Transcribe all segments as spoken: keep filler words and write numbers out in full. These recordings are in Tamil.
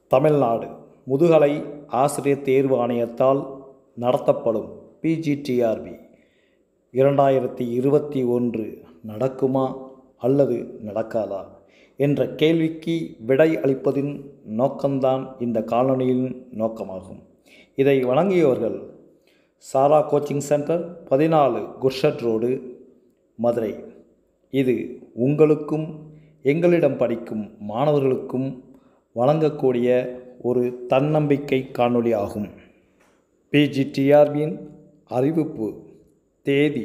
தமிழ்நாடு முதுகலை ஆசிரியர் தேர்வு ஆணையத்தால் நடத்தப்படும் பிஜிடிஆர்பி இரண்டாயிரத்தி இருபத்தி ஒன்று நடக்குமா அல்லது நடக்காதா என்ற கேள்விக்கு விடை அளிப்பதின் நோக்கம்தான் இந்த காணொளியின் நோக்கமாகும். இதை வழங்கியவர்கள் சாரா கோச்சிங் சென்டர், பதினாலு குர்ஷட் ரோடு, மதுரை. இது உங்களுக்கும் எங்களிடம் படிக்கும் மாணவர்களுக்கும் வழங்கக்கூடிய ஒரு தன்னம்பிக்கை காணொளி ஆகும். பிஜிடிஆர்பியின் அறிவிப்பு, தேதி,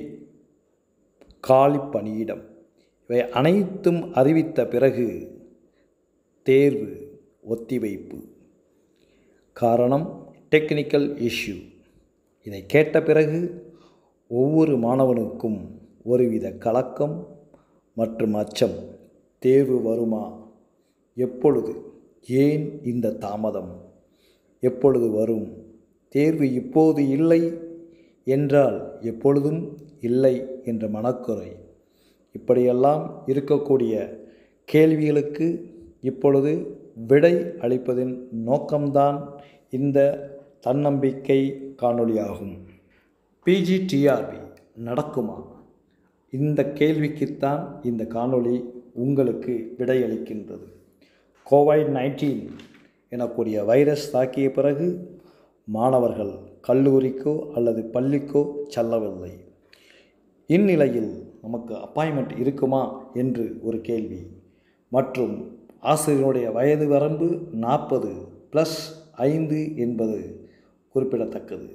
காலி பணியிடம் இவை அனைத்தும் அறிவித்த பிறகு தேர்வு ஒத்திவைப்பு. காரணம் டெக்னிக்கல் இஷ்யூ. இதை கேட்ட பிறகு ஒவ்வொரு மாணவனுக்கும் ஒருவித கலக்கம் மற்றும் அச்சம். தேர்வு வருமா? எப்பொழுது? ஏன் இந்த தாமதம்? எப்பொழுது வரும்? தேர்வு இப்போது இல்லை என்றால் எப்பொழுதும் இல்லை என்ற மனக்குறை. இப்படியெல்லாம் இருக்கக்கூடிய கேள்விகளுக்கு இப்பொழுது விடை அளிப்பதின் நோக்கம்தான் இந்த தன்னம்பிக்கை காணொளியாகும். பிஜிடிஆர்பி நடக்குமா? இந்த கேள்விக்குத்தான் இந்த காணொளி உங்களுக்கு விடையளிக்கின்றது. கோவிட் நைன்டீன் எனக்கூடிய வைரஸ் தாக்கிய பிறகு மாணவர்கள் கல்லூரிக்கோ அல்லது பள்ளிக்கோ செல்லவில்லை. இந்நிலையில் நமக்கு அப்பாயின்மெண்ட் இருக்குமா என்று ஒரு கேள்வி. மற்றும் ஆசிரியருடைய வயது வரம்பு நாற்பது ப்ளஸ் ஐந்து என்பது குறிப்பிடத்தக்கது.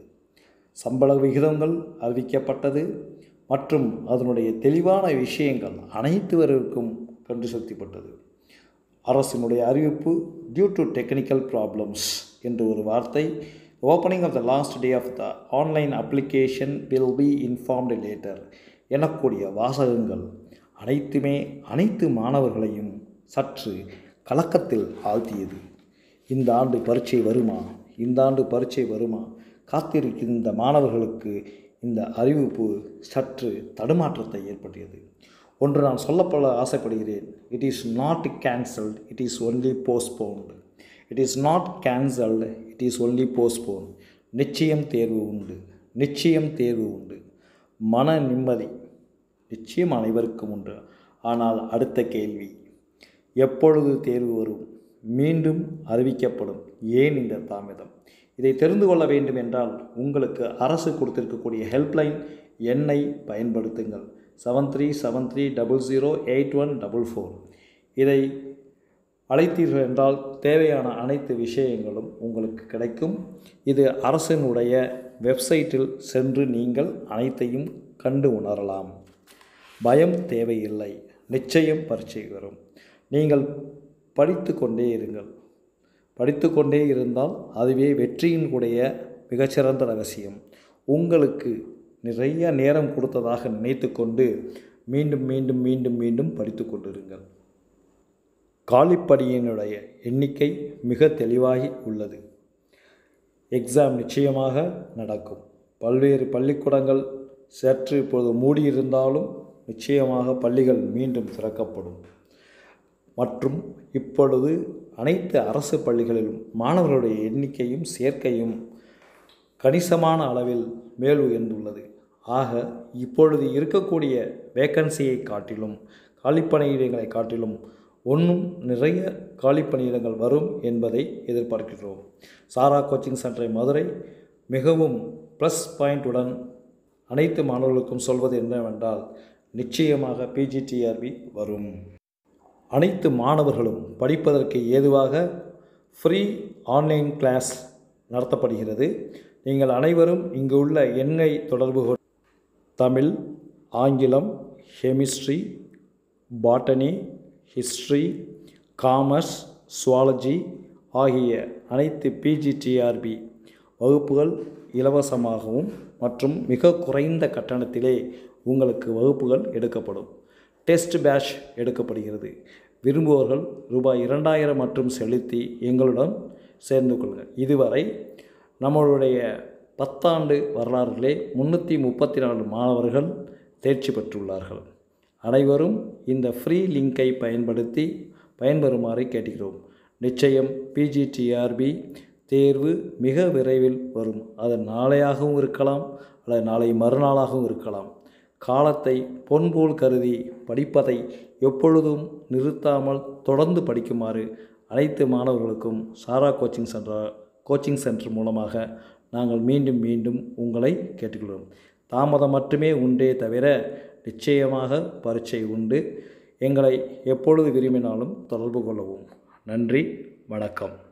சம்பள விகிதங்கள் அறிவிக்கப்பட்டது மற்றும் அதனுடைய தெளிவான விஷயங்கள் அனைத்துவருக்கும் கண்டு செலுத்தப்பட்டது. அரசினுடைய அறிவிப்பு, டியூ டு டெக்னிக்கல் ப்ராப்ளம்ஸ் என்று ஒரு வார்த்தை. Opening of the last date of the online application will be informed later எனக்கூடிய வாசகங்கள் அனைத்துமே அனைத்து மாணவர்களையும் சற்று கலக்கத்தில் ஆழ்த்தியது. இந்த ஆண்டு பரீட்சை வருமா? இந்த ஆண்டு பரீட்சை வருமா? காத்திருக்கின்ற மாணவர்களுக்கு இந்த அறிவிப்பு சற்று தடுமாற்றத்தை ஏற்படுத்தியது. ஒன்று நான் சொல்லப்பட ஆசைப்படுகிறேன். It is not cancelled, it is only postponed. It is not cancelled, it is only postpone. நிச்சயம் தேர்வு உண்டு, நிச்சயம் தேர்வு உண்டு. மன நிம்மதி நிச்சயம் அனைவருக்கும் உண்டு. ஆனால் அடுத்த கேள்வி, எப்பொழுது தேர்வு வரும்? மீண்டும் அறிவிக்கப்படும். ஏன் இந்த தாமதம்? இதை தெரிந்து கொள்ள வேண்டும் என்றால் உங்களுக்கு அரசு கொடுத்திருக்கக்கூடிய ஹெல்ப்லைன் எண்ணை பயன்படுத்துங்கள். Seven three seven three double zero eight one double four. இதை அழைத்தீர்கள் என்றால் தேவையான அனைத்து விஷயங்களும் உங்களுக்கு கிடைக்கும். இது அரசினுடைய வெப்சைட்டில் சென்று நீங்கள் அனைத்தையும் கண்டு உணரலாம். பயம் தேவையில்லை. நிச்சயம் பரீட்சை வரும். நீங்கள் படித்து கொண்டே இருங்கள். படித்து கொண்டே இருந்தால் அதுவே வெற்றியினுடைய மிகச்சிறந்த ரகசியம். உங்களுக்கு நிறைய நேரம் கொடுத்ததாக நினைத்து கொண்டு மீண்டும் மீண்டும் மீண்டும் மீண்டும் படித்து கொண்டிருங்கள். காலிப்பணியினுடைய எண்ணிக்கை மிக தெளிவாகி உள்ளது. எக்ஸாம் நிச்சயமாக நடக்கும். பல்வேறு பள்ளிக்கூடங்கள் சற்று இப்பொழுது மூடியிருந்தாலும் நிச்சயமாக பள்ளிகள் மீண்டும் திறக்கப்படும். மற்றும் இப்பொழுது அனைத்து அரசு பள்ளிகளிலும் மாணவர்களுடைய எண்ணிக்கையும் சேர்க்கையும் கணிசமான அளவில் மேல் உயர்ந்துள்ளது. ஆக இப்பொழுது இருக்கக்கூடிய வேக்கன்சியை காட்டிலும் காலிப்பணியிடங்களை காட்டிலும் ஒன்றும் நிறைய காலிப்பணியிடங்கள் வரும் என்பதை எதிர்பார்க்கிறோம். சாரா கோச்சிங் சென்டர் மதுரை மிகவும் ப்ளஸ் பாயிண்ட்டுடன் அனைத்து மாணவர்களுக்கும் சொல்வது என்னவென்றால் நிச்சயமாக பிஜிடிஆர்பி வரும். அனைத்து மாணவர்களும் படிப்பதற்கு ஏதுவாக ஃப்ரீ ஆன்லைன் கிளாஸ் நடத்தப்படுகிறது. நீங்கள் அனைவரும் இங்கு உள்ள எண்ணை தொடர்பு கொண்டு தமிழ், ஆங்கிலம், chemistry, botany, history, commerce, zoology ஆகிய அனைத்து பிஜிடிஆர்பி வகுப்புகள் இலவசமாகவும் மற்றும் மிக குறைந்த கட்டணத்திலே உங்களுக்கு வகுப்புகள் எடுக்கப்படும். டெஸ்ட் பேட்ச் எடுக்கப்படுகிறது. விரும்புவர்கள் ரூபாய் இரண்டாயிரம் மற்றும் செலுத்தி எங்களுடன் சேர்ந்து கொள்ளுங்கள். இதுவரை நம்மளுடைய பத்தாண்டு வரலாறுகளே முன்னூற்றி முப்பத்தி நாலு மாணவர்கள் தேர்ச்சி பெற்றுள்ளார்கள். அனைவரும் இந்த ஃப்ரீ லிங்கை பயன்படுத்தி பயன்பெறுமாறு கேட்டுக்கிறோம். நிச்சயம் பிஜிடிஆர்பி தேர்வு மிக விரைவில் வரும். அது நாளையாகவும் இருக்கலாம், அல்லது நாளை மறுநாளாகவும் இருக்கலாம். காலத்தை பொன்போல் கருதி படிப்பதை எப்பொழுதும் நிறுத்தாமல் தொடர்ந்து படிக்குமாறு அனைத்து மாணவர்களுக்கும் Sara coaching centre coaching centre மூலமாக நாங்கள் மீண்டும் மீண்டும் உங்களை கேட்டுக்கொள்கிறோம். தாமதம் மட்டுமே உண்டே தவிர நிச்சயமாக பரீட்சை உண்டு. எங்களை எப்பொழுது விரும்பினாலும் தொடர்பு கொள்ளவும். நன்றி, வணக்கம்.